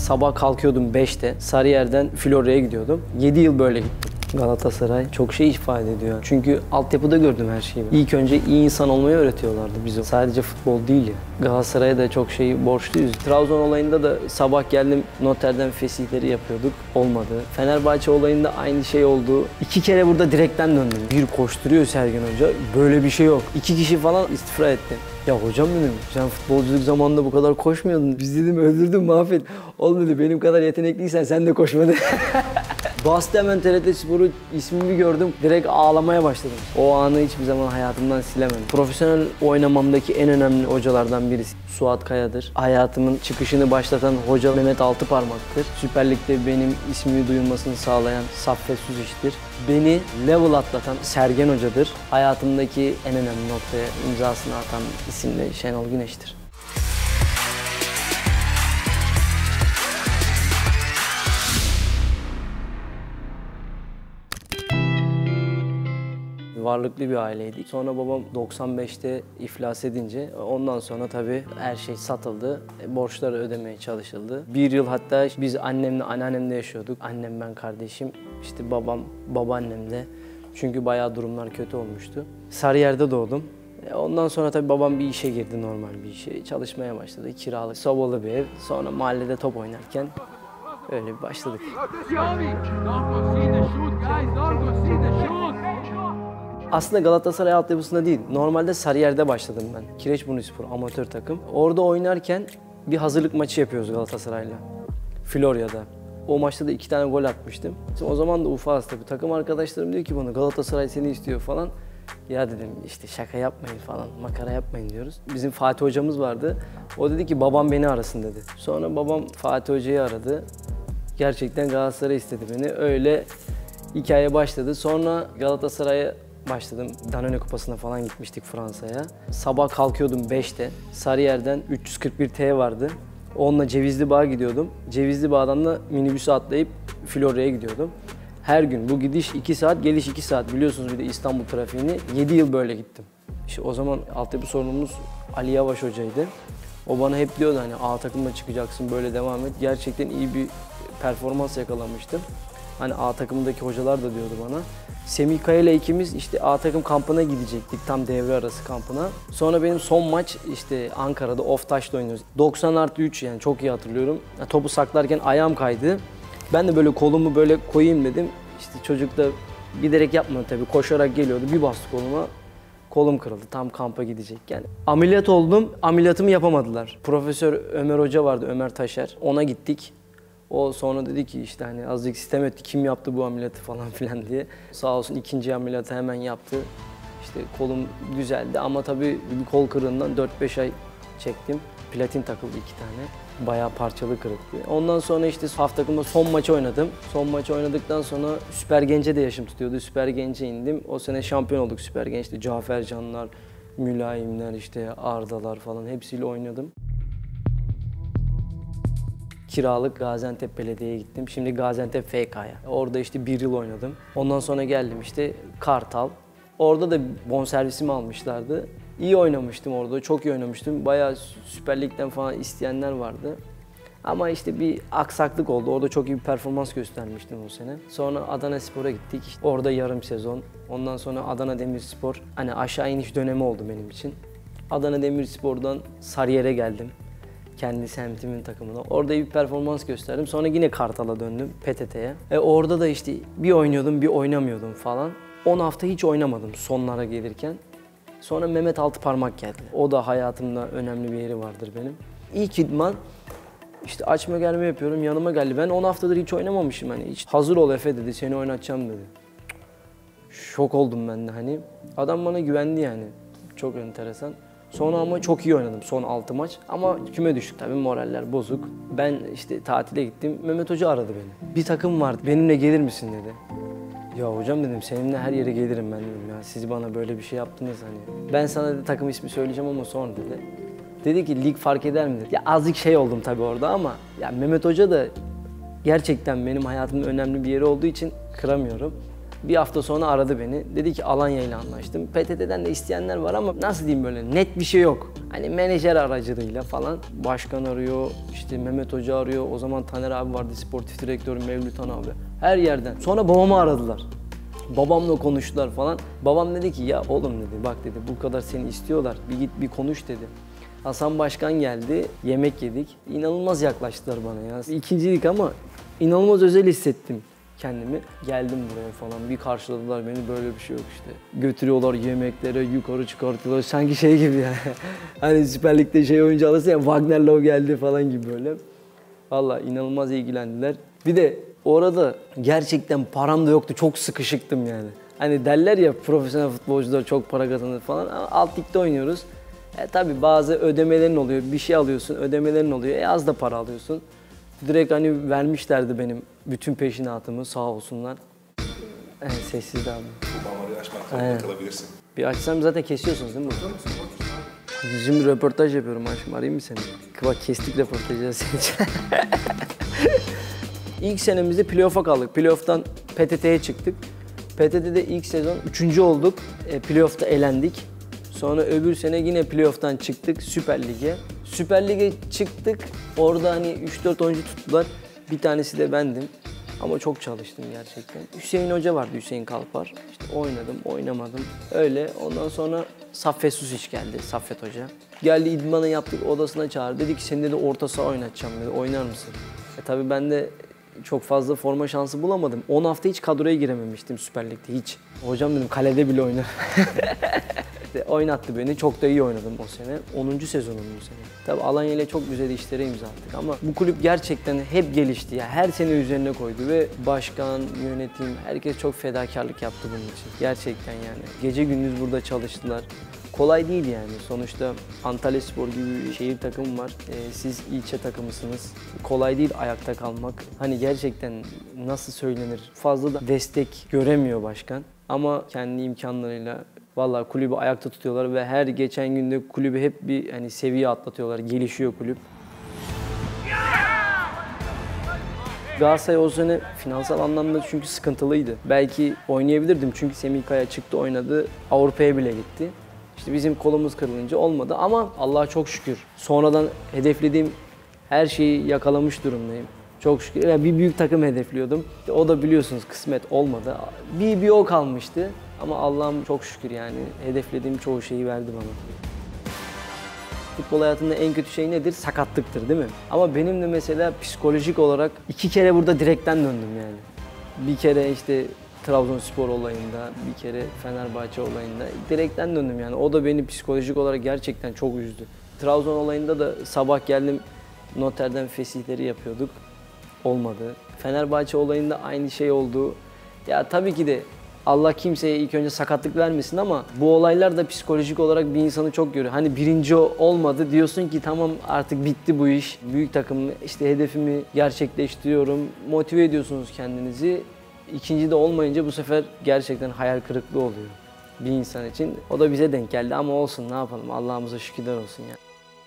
Sabah kalkıyordum 5'te. Sarıyer'den Florya'ya gidiyordum. 7 yıl böyle gittim. Galatasaray çok şey ifade ediyor. Çünkü altyapıda gördüm her şeyi. İlk önce iyi insan olmayı öğretiyorlardı bize. Sadece futbol değil ya. Galatasaray'a da çok şeyi borçluyuz. Trabzon olayında da sabah geldim Notre Dame fesihleri yapıyorduk. Olmadı. Fenerbahçe olayında aynı şey oldu. 2 kere burada direkten döndüm. Bir koşturuyor Sergen Hoca. Böyle bir şey yok. 2 kişi falan istifa etti. Ya hocam dedim, sen futbolculuk zamanında bu kadar koşmuyordun. Biz dedim öldürdün, mahvet. Oğlum dedi, benim kadar yetenekliysen sen de koşma dedi. Bastı hemen TRT Spor'u, ismimi gördüm. Direkt ağlamaya başladım. O anı hiçbir zaman hayatımdan silemem. Profesyonel oynamamdaki en önemli hocalardan birisi Suat Kaya'dır. Hayatımın çıkışını başlatan hoca Mehmet Altıparmak'tır. Süper Lig'de benim ismimi duyulmasını sağlayan Saffet Süziş'tir. Beni level atlatan Sergen Hoca'dır. Hayatımdaki en önemli noktaya imzasını atan isim de Şenol Güneş'tir. Varlıklı bir aileydik. Sonra babam 95'te iflas edince ondan sonra tabii her şey satıldı. Borçları ödemeye çalışıldı. Bir yıl hatta biz annemle, anneannemle yaşıyorduk. Annem, ben, kardeşim, işte babam, babaannem de. Çünkü bayağı durumlar kötü olmuştu. Sarıyer'de doğdum. Ondan sonra tabii babam bir işe girdi, normal bir işe. Çalışmaya başladı. Kiralık, sobalı bir ev. Sonra mahallede top oynarken öyle bir başladık. Aslında Galatasaray altyapısında değil, normalde Sarıyer'de başladım ben. Kireçburnuspor amatör takım. Orada oynarken bir hazırlık maçı yapıyoruz Galatasaray'la. Florya'da. O maçta da 2 tane gol atmıştım. O zaman da ufağız tabii. Takım arkadaşlarım diyor ki bana, Galatasaray seni istiyor falan. Ya dedim işte şaka yapmayın falan, makara yapmayın diyoruz. Bizim Fatih hocamız vardı. O dedi ki babam beni arasın dedi. Sonra babam Fatih hocayı aradı. Gerçekten Galatasaray istedi beni. Öyle hikaye başladı. Sonra Galatasaray'a başladım. Danone Kupası'na falan gitmiştik Fransa'ya. Sabah kalkıyordum 5'te. Sarıyer'den 341T vardı. Onunla Cevizli Bağ'a gidiyordum. Cevizli Bağ'dan da minibüse atlayıp Florya'ya gidiyordum. Her gün bu gidiş 2 saat, geliş 2 saat. Biliyorsunuz bir de İstanbul trafiğini. 7 yıl böyle gittim. İşte o zaman altyapı sorumlumuz Ali Yavaş hocaydı. O bana hep diyordu hani A takımda çıkacaksın, böyle devam et. Gerçekten iyi bir performans yakalamıştım. Hani A takımındaki hocalar da diyordu bana. Semih Kaya ile ikimiz işte A takım kampına gidecektik, tam devre arası kampına. Sonra benim son maç işte Ankara'da Oftaş'ta oynuyoruz. 90+3, yani çok iyi hatırlıyorum. Topu saklarken ayağım kaydı. Ben de böyle kolumu böyle koyayım dedim. İşte çocuk da giderek yapmadı tabii, koşarak geliyordu. Bir bastı koluma. Kolum kırıldı tam kampa gidecekken. Ameliyat oldum, ameliyatımı yapamadılar. Profesör Ömer Hoca vardı, Ömer Taşer. Ona gittik. O sonra dedi ki işte hani azıcık sitem etti, kim yaptı bu ameliyatı falan filan diye. Sağ olsun ikinci ameliyatı hemen yaptı. İşte kolum düzeldi ama tabii bir kol kırığından 4-5 ay çektim. Platin takıldı 2 tane. Bayağı parçalı kırıktı. Ondan sonra işte hafta takımda son maçı oynadım. Son maçı oynadıktan sonra Süper Genç'e de yaşım tutuyordu. Süper Genç'e indim. O sene şampiyon olduk Süper Genç'te. Cafer Canlar, Mülayimler, işte Ardalar falan hepsiyle oynadım. Kiralık Gaziantep Belediye'ye gittim. Şimdi Gaziantep FK'ya. Orada işte 1 yıl oynadım. Ondan sonra geldim işte Kartal. Orada da bonservisimi almışlardı. İyi oynamıştım orada, çok iyi oynamıştım. Bayağı Süper Lig'den falan isteyenler vardı. Ama işte bir aksaklık oldu. Orada çok iyi bir performans göstermiştim o sene. Sonra Adanaspor'a gittik. Orada yarım sezon. Ondan sonra Adana Demirspor. Hani aşağı iniş dönemi oldu benim için. Adana Demirspor'dan Sarıyer'e geldim. Kendi semtimin takımına. Orada iyi bir performans gösterdim. Sonra yine Kartal'a döndüm, PTT'ye. Orada da işte bir oynuyordum, bir oynamıyordum falan. 10 hafta hiç oynamadım sonlara gelirken. Sonra Mehmet Altıparmak geldi. O da hayatımda önemli bir yeri vardır benim. İlk idman, işte açma germe yapıyorum, yanıma geldi. Ben 10 haftadır hiç oynamamışım hani. Hiç hazır ol Efe dedi, seni oynatacağım dedi. Şok oldum ben de hani. Adam bana güvendi yani. Çok enteresan. Sonra ama çok iyi oynadım son 6 maç ama küme düştük tabii, moraller bozuk. Ben işte tatile gittim, Mehmet Hoca aradı beni. Bir takım vardı, benimle gelir misin dedi. Ya hocam dedim, seninle her yere gelirim ben dedim ya. Siz bana böyle bir şey yaptınız hani. Ben sana dedi, takım ismi söyleyeceğim ama sonra dedi. Dedi ki lig fark eder mi dedi. Ya azıcık şey oldum tabii orada ama ya Mehmet Hoca da gerçekten benim hayatımın önemli bir yeri olduğu için kıramıyorum. Bir hafta sonra aradı beni. Dedi ki Alanya ile anlaştım. PTT'den de isteyenler var ama nasıl diyeyim, böyle net bir şey yok. Hani menajer aracılığıyla falan. Başkan arıyor, işte Mehmet Hoca arıyor. O zaman Taner abi vardı, sportif direktör Mevlüt abi. Her yerden. Sonra babamı aradılar. Babamla konuştular falan. Babam dedi ki ya oğlum dedi, bak dedi, bu kadar seni istiyorlar. Bir git bir konuş dedi. Hasan Başkan geldi, yemek yedik. İnanılmaz yaklaştılar bana ya. İkincilik ama inanılmaz özel hissettim kendimi. Geldim buraya falan, bir karşıladılar beni, böyle bir şey yok işte. Götürüyorlar yemeklere, yukarı çıkartıyorlar, sanki şey gibi yani. Hani Süper Lig'de şey oyuncu alırsın ya, Wagner Love geldi falan gibi böyle. Vallahi inanılmaz ilgilendiler. Bir de orada gerçekten param da yoktu, çok sıkışıktım yani. Hani derler ya profesyonel futbolcular çok para kazanır falan, ama alt ligde oynuyoruz. Tabii bazı ödemelerin oluyor, bir şey alıyorsun, ödemelerin oluyor, az da para alıyorsun. Direkt hani vermişlerdi benim bütün peşinatımı, sağ olsunlar. Evet, sessizdi abi. Bu damarı açmak zorunda kalabilirsin. Bir açsam zaten kesiyorsunuz değil mi? Şimdi röportaj yapıyorum aşkım, arayayım mı seni? Bak kestik röportajı senin için. İlk senemizde playoff'a kaldık. Playoff'tan PTT'ye çıktık. PTT'de ilk sezon 3. olduk. Playoff'ta elendik. Sonra öbür sene yine playoff'tan çıktık Süper Lig'e. Süper Lig'e çıktık. Orada hani 3-4 oyuncu tuttular. Bir tanesi de bendim. Ama çok çalıştım gerçekten. Hüseyin Hoca vardı, Hüseyin Kalpar. İşte oynadım, oynamadım. Öyle. Ondan sonra Saffet Susic geldi, Saffet Hoca. Geldi, idmanı yaptık, odasına çağırdı. Dedi ki seni de orta saha oynatacağım dedi. Oynar mısın? Tabii ben de çok fazla forma şansı bulamadım. 10 hafta hiç kadroya girememiştim Süper Lig'de hiç. Hocam dedim kalede bile oynar. Oynattı beni. Çok da iyi oynadım o sene. 10. sezonum bu sene. Tabii Alanya ile çok güzel işlere imza attık ama bu kulüp gerçekten hep gelişti ya. Her sene üzerine koydu ve başkan, yönetim, herkes çok fedakarlık yaptı bunun için. Gerçekten yani. Gece gündüz burada çalıştılar. Kolay değil yani. Sonuçta Antalyaspor gibi bir şehir takımı var. Siz ilçe takımısınız. Kolay değil ayakta kalmak. Hani gerçekten nasıl söylenir? Fazla da destek göremiyor başkan. Ama kendi imkanlarıyla vallahi kulübü ayakta tutuyorlar ve her geçen günde kulübü hep bir hani seviye atlatıyorlar. Gelişiyor kulüp. Galatasaray o sene finansal anlamda çünkü sıkıntılıydı. Belki oynayabilirdim çünkü Semih Kaya çıktı, oynadı. Avrupa'ya bile gitti. İşte bizim kolumuz kırılınca olmadı ama Allah'a çok şükür. Sonradan hedeflediğim her şeyi yakalamış durumdayım. Çok şükür. Yani bir büyük takım hedefliyordum. O da biliyorsunuz kısmet olmadı. Bir o kalmıştı. Ama Allah'ım çok şükür yani hedeflediğim çoğu şeyi verdi bana. Futbol hayatında en kötü şey nedir? Sakatlıktır değil mi? Ama benim de mesela psikolojik olarak 2 kere burada direkten döndüm yani. Bir kere işte Trabzonspor olayında, bir kere Fenerbahçe olayında direkten döndüm yani. O da beni psikolojik olarak gerçekten çok üzdü. Trabzon olayında da sabah geldim, noterden fesihleri yapıyorduk. Olmadı. Fenerbahçe olayında aynı şey oldu. Ya tabii ki de Allah kimseye ilk önce sakatlık vermesin ama bu olaylar da psikolojik olarak bir insanı çok görüyor. Hani birinci olmadı diyorsun ki tamam artık bitti bu iş. Büyük takım işte hedefimi gerçekleştiriyorum. Motive ediyorsunuz kendinizi. İkinci de olmayınca bu sefer gerçekten hayal kırıklığı oluyor bir insan için. O da bize denk geldi ama olsun ne yapalım, Allah'ımıza şükürler olsun ya.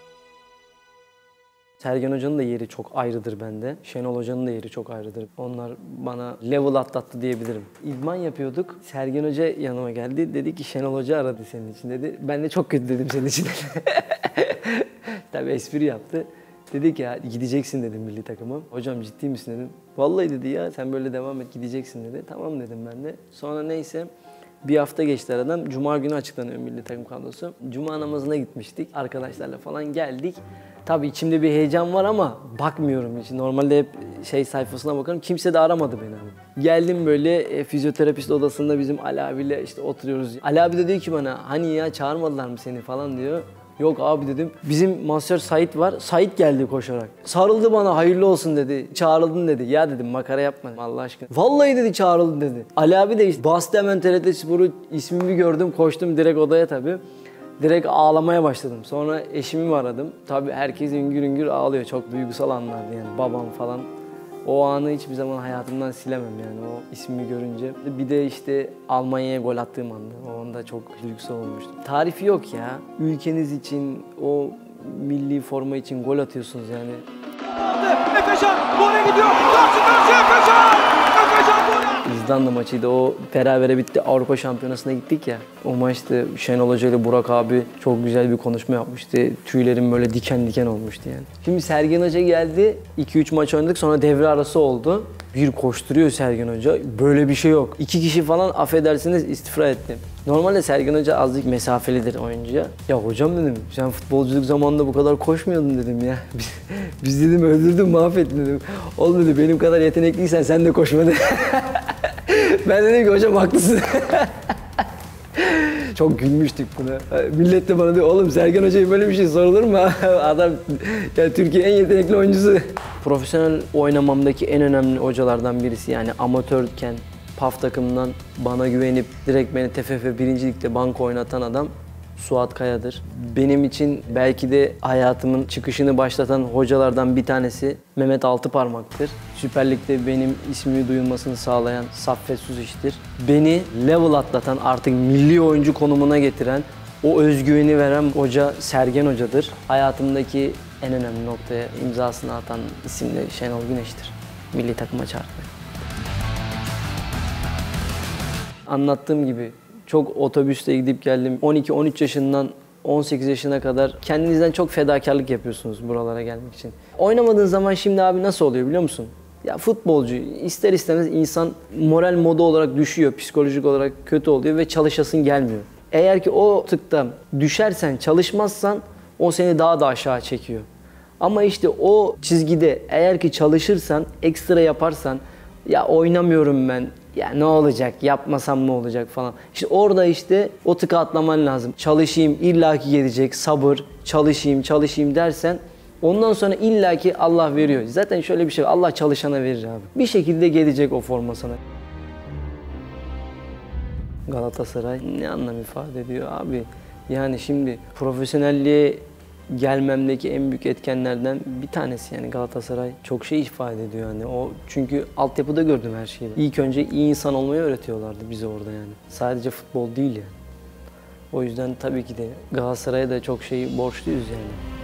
Sergen Hoca'nın da yeri çok ayrıdır bende. Şenol Hoca'nın da yeri çok ayrıdır. Onlar bana level atlattı diyebilirim. İdman yapıyorduk. Sergen Hoca yanıma geldi. Dedi ki Şenol Hoca aradı senin için dedi. Ben de çok kötü dedim senin için. Tabii espri yaptı. Dedi ki ya gideceksin dedim milli takıma. Hocam ciddi misin dedim. Vallahi dedi ya sen böyle devam et gideceksin dedi. Tamam dedim ben de. Sonra neyse bir hafta geçti aradan. Cuma günü açıklanıyor milli takım kadrosu. Cuma namazına gitmiştik. Arkadaşlarla falan geldik. Tabii içimde bir heyecan var ama bakmıyorum hiç. Normalde hep sayfasına bakarım. Kimse de aramadı beni. Geldim böyle fizyoterapist odasında bizim Ali abiyle işte oturuyoruz. Ali abi de diyor ki bana hani ya çağırmadılar mı seni falan diyor. Yok abi dedim. Bizim masör Sait var. Sait geldi koşarak. Sarıldı bana hayırlı olsun dedi. Çağrıldın dedi. Ya dedim makara yapma Allah aşkına. Vallahi dedi çağrıldın dedi. Ali abi de işte bastı hemen TRT Spor'u ismimi gördüm. Koştum direkt odaya tabii. Direkt ağlamaya başladım. Sonra eşimi aradım. Tabii herkes üngür üngür ağlıyor. Çok duygusal anlardı yani babam falan. O anı hiçbir zaman hayatımdan silemem yani o ismimi görünce. Bir de işte Almanya'ya gol attığım anda. O anda çok duygusal olmuştum. Tarifi yok ya. Ülkeniz için, o milli forma için gol atıyorsunuz yani. Efecan gole gidiyor. Karşı karşıya Efecan! Efecan gole! İzlanda maçıydı. O berabere bitti. Avrupa Şampiyonası'na gittik ya. O maçta Şenol Hoca ile Burak abi çok güzel bir konuşma yapmıştı. Tüylerim böyle diken diken olmuştu yani. Şimdi Sergen Hoca geldi. 2-3 maç oynadık. Sonra devre arası oldu. Bir koşturuyor Sergen Hoca. Böyle bir şey yok. 2 kişi falan affedersiniz istifra etti. Normalde Sergen Hoca azıcık mesafelidir oyuncuya. Ya hocam dedim, sen futbolculuk zamanında bu kadar koşmuyordun dedim ya. Biz dedim öldürdün, mahvettin dedim. Oğlum dedi, benim kadar yetenekliysen sen de koşma dedi. Ben dedim ki hocam haklısın. Çok gülmüştük buna. Millet de bana diyor, oğlum Sergen Hoca'ya böyle bir şey sorulur mu? Adam yani Türkiye'nin en yetenekli oyuncusu. Profesyonel oynamamdaki en önemli hocalardan birisi, yani amatörken PAF takımından bana güvenip direkt beni TFF 1. Lig'de banko oynatan adam Suat Kaya'dır. Benim için belki de hayatımın çıkışını başlatan hocalardan bir tanesi Mehmet Altıparmak'tır. Süper Lig'de benim ismimi duyulmasını sağlayan Saffet Suziş'tir. Beni level atlatan, artık milli oyuncu konumuna getiren, o özgüveni veren hoca Sergen Hoca'dır. Hayatımdaki en önemli noktaya imzasını atan isim de Şenol Güneş'tir. Milli takıma çağırdı. Anlattığım gibi çok otobüste gidip geldim. 12-13 yaşından 18 yaşına kadar kendinizden çok fedakarlık yapıyorsunuz buralara gelmek için. Oynamadığın zaman şimdi abi nasıl oluyor biliyor musun? Ya futbolcu ister istemez insan moral modu olarak düşüyor, psikolojik olarak kötü oluyor ve çalışasın gelmiyor. Eğer ki o tıkta düşersen, çalışmazsan o seni daha da aşağı çekiyor. Ama işte o çizgide eğer ki çalışırsan, ekstra yaparsan, ya oynamıyorum ben, ya ne olacak, yapmasam ne olacak falan. İşte orada işte o tıka atlaman lazım. Çalışayım, illaki gelecek, sabır, çalışayım dersen ondan sonra illaki Allah veriyor. Zaten şöyle bir şey, Allah çalışana verir abi. Bir şekilde gelecek o forma sana. Galatasaray ne anlam ifade ediyor abi? Yani şimdi profesyonelliğe gelmemdeki en büyük etkenlerden bir tanesi, yani Galatasaray çok şey ifade ediyor yani. O çünkü altyapıda gördüm her şeyi. İlk önce iyi insan olmayı öğretiyorlardı bize orada yani. Sadece futbol değil yani. O yüzden tabii ki de Galatasaray'a da çok şey borçluyuz yani.